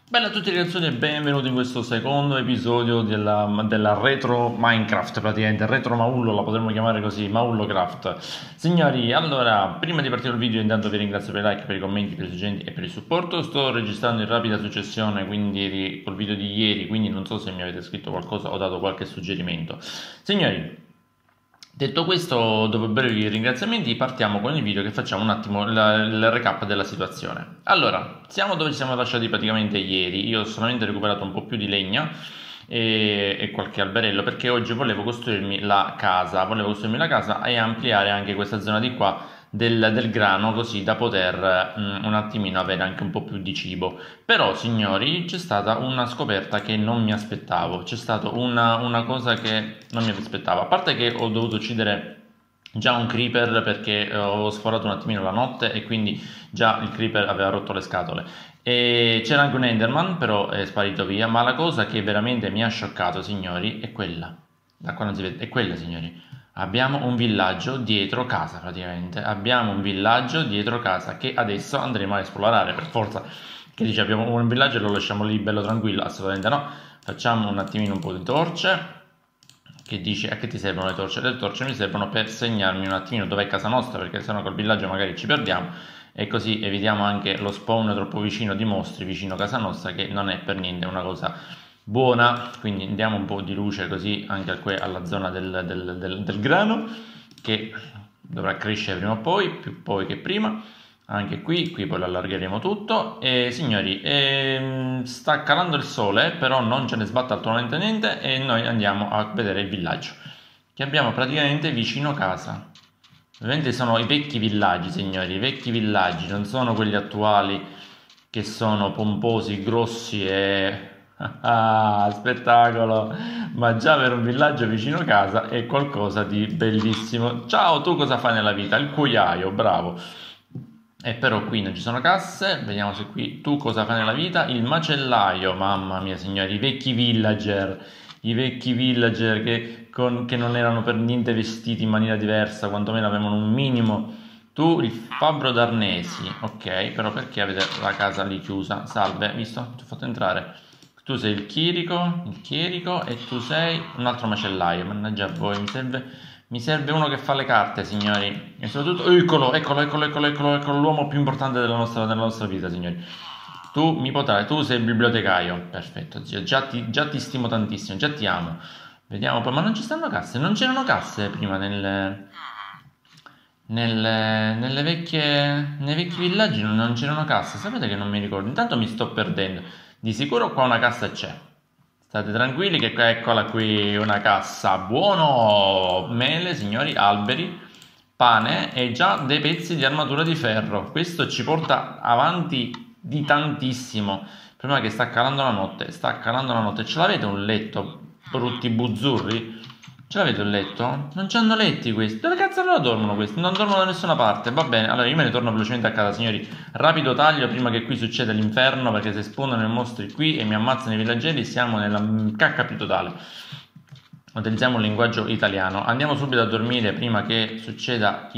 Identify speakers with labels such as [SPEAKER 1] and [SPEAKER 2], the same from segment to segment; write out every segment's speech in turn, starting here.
[SPEAKER 1] Bella a tutti ragazzi e benvenuti in questo secondo episodio della retro Minecraft, praticamente retro Maullo, la potremmo chiamare così, Maullo Craft. Signori, allora, prima di partire il video intanto vi ringrazio per i like, per i commenti, per i suggerimenti e per il supporto. Sto registrando in rapida successione, quindi col video di ieri, quindi non so se mi avete scritto qualcosa o dato qualche suggerimento. Signori, detto questo, dopo brevi ringraziamenti, partiamo con il video che facciamo un attimo il recap della situazione. Allora, siamo dove ci siamo lasciati praticamente ieri. Io ho solamente recuperato un po' più di legna e qualche alberello perché oggi volevo costruirmi la casa. E ampliare anche questa zona di qua del grano così da poter un attimino avere anche un po' più di cibo. Però, signori, c'è stata una scoperta che non mi aspettavo. C'è stata una cosa che non mi aspettavo. A parte che ho dovuto uccidere già un creeper perché ho sforato un attimino la notte e quindi già il creeper aveva rotto le scatole. E c'era anche un Enderman, però è sparito via. Ma la cosa che veramente mi ha scioccato, signori, è quella. Da qua non si vede, è quella, signori. Abbiamo un villaggio dietro casa praticamente, abbiamo un villaggio dietro casa che adesso andremo a esplorare per forza. Che dice abbiamo un villaggio e lo lasciamo lì bello tranquillo? Assolutamente no. Facciamo un attimino un po' di torce. Che dice a che ti servono le torce? Le torce mi servono per segnarmi un attimino dov'è casa nostra, perché sennò col villaggio magari ci perdiamo e così evitiamo anche lo spawn troppo vicino di mostri vicino a casa nostra, che non è per niente una cosa buona. Quindi diamo un po' di luce così anche alla zona del grano, che dovrà crescere prima o poi, più poi che prima. Anche qui poi lo allargheremo tutto. E signori, sta calando il sole, però non ce ne sbatte attualmente niente e noi andiamo a vedere il villaggio che abbiamo praticamente vicino casa. Ovviamente sono i vecchi villaggi, signori, i vecchi villaggi, non sono quelli attuali che sono pomposi, grossi e ah, spettacolo! Ma già avere un villaggio vicino casa è qualcosa di bellissimo. Ciao, tu cosa fai nella vita? Il cuoiaio, bravo. E però qui non ci sono casse. Vediamo se qui tu cosa fai nella vita. Il macellaio, mamma mia signori, i vecchi villager che non erano per niente vestiti in maniera diversa, quantomeno avevano un minimo. Tu il fabbro d'arnesi, ok, però perché avete la casa lì chiusa? Salve, visto? Ti ho fatto entrare. Tu sei il chierico e tu sei un altro macellaio. Mannaggia a voi, mi serve uno che fa le carte, signori. E soprattutto, eccolo, l'uomo più importante della nostra vita, signori. Tu sei il bibliotecario. Perfetto, zio, già ti stimo tantissimo, già ti amo. Vediamo poi, ma non ci stanno casse? Non c'erano casse prima nei vecchi villaggi, non c'erano casse. Sapete che non mi ricordo? Intanto mi sto perdendo. Di sicuro qua una cassa c'è. State tranquilli che eccola qui una cassa. Buono! Mele, signori, alberi, pane e già dei pezzi di armatura di ferro. Questo ci porta avanti di tantissimo. Prima che sta calando la notte, Ce l'avete un letto, brutti buzzurri? Ce l'avete un letto? Non c'hanno letti questi. Dove cazzo allora dormono questi? Non dormono da nessuna parte. Va bene, allora io me ne torno velocemente a casa, signori. Rapido taglio prima che qui succeda l'inferno, perché se spawnano i mostri qui e mi ammazzano i villaggeri siamo nella cacca più totale. Utilizziamo un linguaggio italiano. Andiamo subito a dormire prima che succeda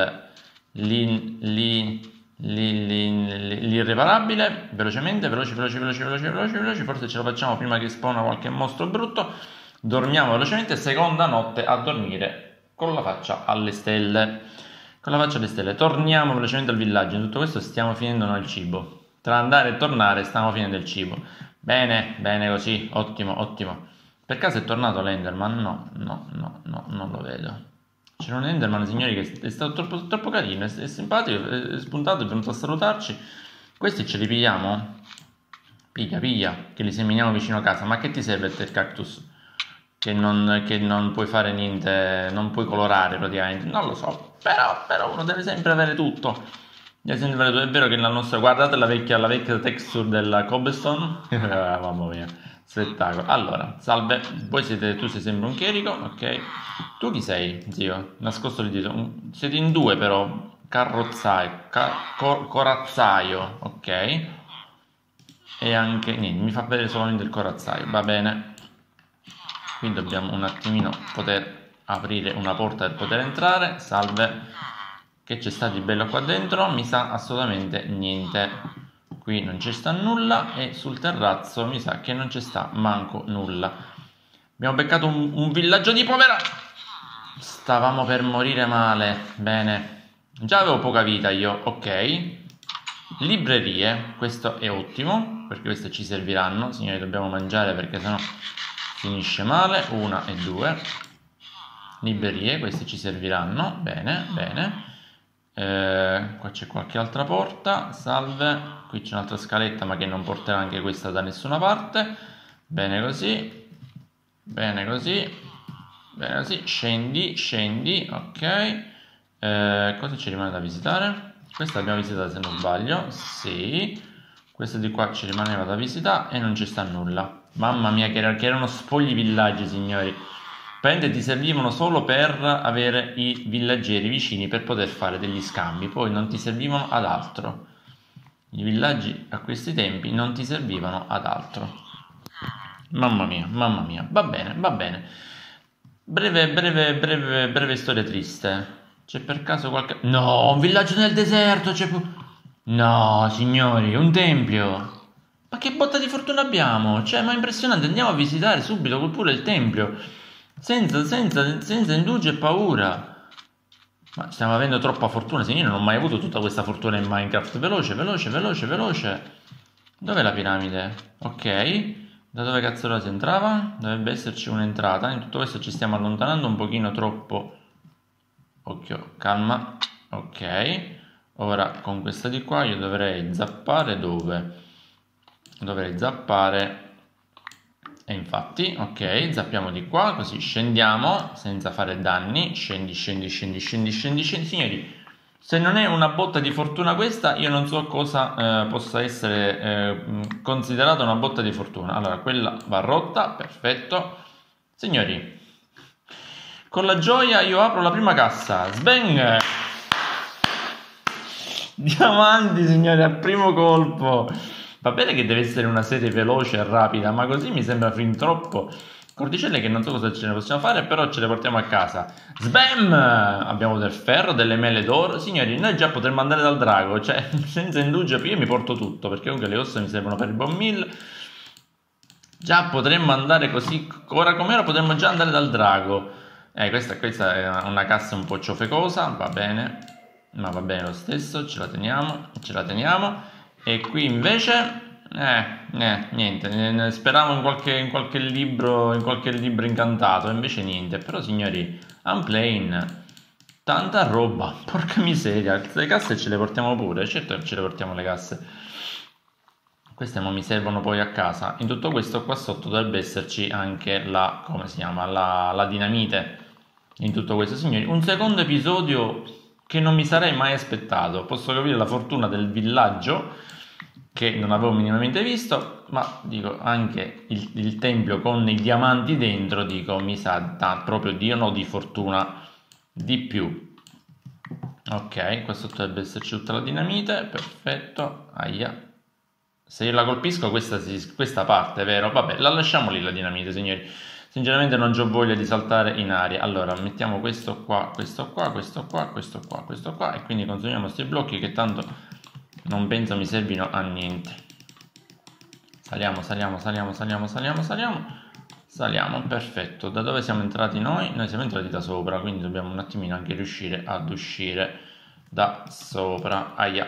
[SPEAKER 1] l'irreparabile. Velocemente, veloci. Forse ce la facciamo prima che spawna qualche mostro brutto. Dormiamo velocemente, seconda notte a dormire con la faccia alle stelle. Torniamo velocemente al villaggio. In tutto questo stiamo finendo noi il cibo. Tra andare e tornare stiamo finendo il cibo. Bene così, ottimo. Per caso è tornato l'Enderman? No, non lo vedo. C'era un Enderman, signori, che è stato troppo carino, è simpatico, è spuntato, è venuto a salutarci. Questi ce li pigliamo? Piglia, che li seminiamo vicino a casa. Ma che ti serve il cactus? Che non puoi fare niente, non puoi colorare praticamente, non lo so, però uno deve sempre avere tutto. È vero che la nostra, guardate la vecchia texture della cobblestone. Mamma mia, spettacolo. Allora, salve, tu sei sempre un chierico, ok. Tu chi sei, zio? Nascosto lì dietro. Siete in due però, corazzaio, ok. E anche, niente, mi fa vedere solamente il corazzaio, va bene. Qui dobbiamo un attimino poter aprire una porta per poter entrare. Salve. Che c'è stato di bello qua dentro? Mi sa assolutamente niente. qui non ci sta nulla e sul terrazzo mi sa che non ci sta manco nulla. Abbiamo beccato un villaggio di povera. Stavamo per morire male. Bene, già avevo poca vita io. Ok, librerie, questo è ottimo perché queste ci serviranno. Signori, dobbiamo mangiare perché sennò finisce male. 1 e 2 librerie, queste ci serviranno. Bene, bene. Qua c'è qualche altra porta. Salve, qui c'è un'altra scaletta ma che non porterà anche questa da nessuna parte. Bene così, bene così, bene così. Scendi, scendi. Ok, cosa ci rimane da visitare? Questa l'abbiamo visitata se non sbaglio. Sì, questa di qua ci rimaneva da visitare e non ci sta nulla. Mamma mia, che erano spogli villaggi, signori. Ti servivano solo per avere i villaggeri vicini per poter fare degli scambi, poi non ti servivano ad altro. I villaggi a questi tempi non ti servivano ad altro. Mamma mia, va bene, va bene. Breve storia triste. C'è per caso qualche... No, un villaggio nel deserto, No, signori, un tempio. Ma che botta di fortuna abbiamo? Cioè, ma è impressionante, andiamo a visitare subito pure il tempio. Senza indugio e paura. Ma stiamo avendo troppa fortuna. Se io non ho mai avuto tutta questa fortuna in Minecraft. Veloce, veloce, veloce, veloce. Dov'è la piramide? Ok. Da dove cazzo si entrava? Dovrebbe esserci un'entrata. In tutto questo ci stiamo allontanando un pochino troppo. Occhio, calma. Ok. Ora con questa di qua io dovrei zappare dove? Dovrei zappare... E infatti, ok, zappiamo di qua, così scendiamo senza fare danni. Scendi, scendi, scendi, scendi, scendi, scendi. Signori, se non è una botta di fortuna questa, io non so cosa possa essere considerata una botta di fortuna. Allora, quella va rotta, perfetto. Signori, con la gioia io apro la prima cassa. Sbang! Diamanti, signori, al primo colpo. Va bene che deve essere una serie veloce e rapida, ma così mi sembra fin troppo. Cordicelle che non so cosa ce ne possiamo fare, però ce le portiamo a casa. Sbam! Abbiamo del ferro, delle mele d'oro. Signori, noi già potremmo andare dal drago, cioè senza indugio, io mi porto tutto, perché comunque le ossa mi servono per il buon meal. Già potremmo andare così, ora come ora potremmo già andare dal drago. Questa è una cassa un po' ciofecosa, va bene, ma va bene lo stesso, ce la teniamo, ce la teniamo. E qui invece, niente, speravo in qualche libro incantato, invece niente. Però signori, Unplain, tanta roba, porca miseria, le casse ce le portiamo pure, certo che ce le portiamo le casse. Queste non mi servono poi a casa. In tutto questo qua sotto dovrebbe esserci anche la, come si chiama, la dinamite. In tutto questo, signori, un secondo episodio che non mi sarei mai aspettato. Posso capire la fortuna del villaggio, che non avevo minimamente visto, ma dico anche il tempio con i diamanti dentro, dico mi sa proprio di no di fortuna di più. Ok, qua sotto dovrebbe esserci tutta la dinamite, perfetto. Aia, se io la colpisco questa parte, vero? Vabbè, la lasciamo lì la dinamite, signori. Sinceramente non ho voglia di saltare in aria. Allora mettiamo questo qua, questo qua, questo qua, questo qua, questo qua, e quindi consumiamo questi blocchi che tanto non penso mi servino a niente. Saliamo, saliamo, saliamo, saliamo, saliamo, saliamo. Saliamo, perfetto. Da dove siamo entrati noi? Noi siamo entrati da sopra, quindi dobbiamo un attimino anche riuscire ad uscire da sopra. Aia.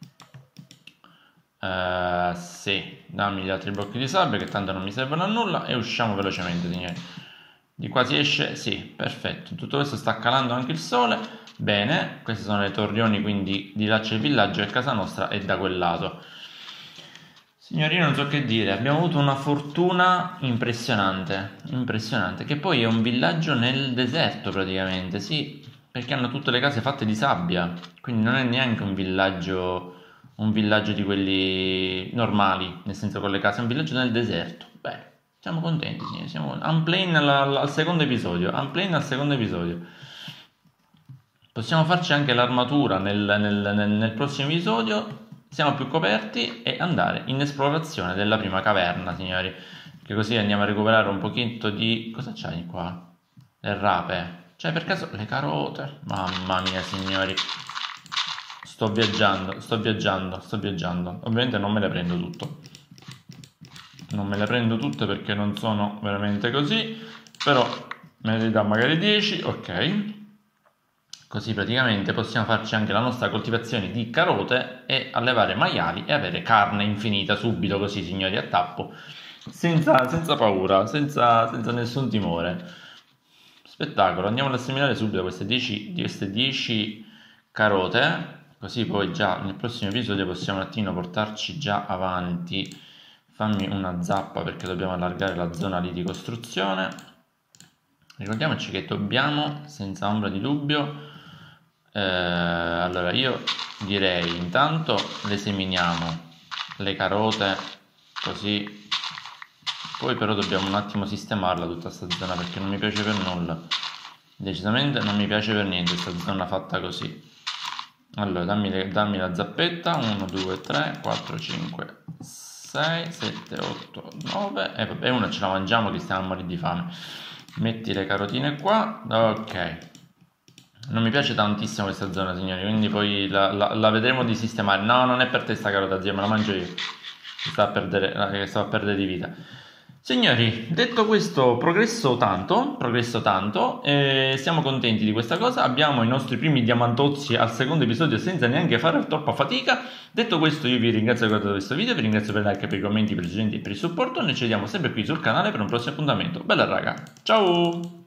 [SPEAKER 1] Sì, dammi gli altri blocchi di sabbia che tanto non mi servono a nulla e usciamo velocemente, signori. Di qua si esce? Sì, perfetto. Tutto questo sta calando anche il sole. Bene, queste sono le torrioni, quindi di là c'è il villaggio e casa nostra è da quel lato. Signori, non so che dire, abbiamo avuto una fortuna impressionante, impressionante, che poi è un villaggio nel deserto praticamente, sì, perché hanno tutte le case fatte di sabbia, quindi non è neanche un villaggio di quelli normali, nel senso con le case, è un villaggio nel deserto. Beh, siamo contenti, signori, siamo Unplain al secondo episodio, Unplain al secondo episodio. Possiamo farci anche l'armatura nel prossimo episodio, siamo più coperti, e andare in esplorazione della prima caverna, signori, che così andiamo a recuperare un pochetto di... cosa c'hai qua? Le rape, cioè per caso le carote, mamma mia signori, sto viaggiando. Ovviamente non me le prendo tutto. Non me le prendo tutte perché non sono veramente così, però me ne dà magari 10, ok. Così praticamente possiamo farci anche la nostra coltivazione di carote e allevare maiali e avere carne infinita subito così, signori, a tappo, senza paura, senza nessun timore. Spettacolo, andiamo a seminare subito queste 10 carote, così poi già nel prossimo episodio possiamo un attimo portarci già avanti. Fammi una zappa perché dobbiamo allargare la zona lì di costruzione. Ricordiamoci che dobbiamo, senza ombra di dubbio, allora io direi intanto le seminiamo le carote così, poi però dobbiamo un attimo sistemarla tutta questa zona perché non mi piace per nulla, decisamente non mi piace per niente questa zona fatta così. Allora dammi la zappetta, 1 2 3 4 5 6 7 8 9 e vabbè, una ce la mangiamo che stiamo a morire di fame. Metti le carotine qua, ok. Non mi piace tantissimo questa zona, signori, quindi poi la vedremo di sistemare. No, non è per te sta carota, zia, me la mangio io, che sta a perdere di vita. Signori, detto questo, progresso tanto, siamo contenti di questa cosa, abbiamo i nostri primi diamantozzi al secondo episodio senza neanche fare troppa fatica. Detto questo, io vi ringrazio per questo video, vi ringrazio per il like, per i commenti, per i suggerimenti e per il supporto. Noi ci vediamo sempre qui sul canale per un prossimo appuntamento. Bella raga, ciao!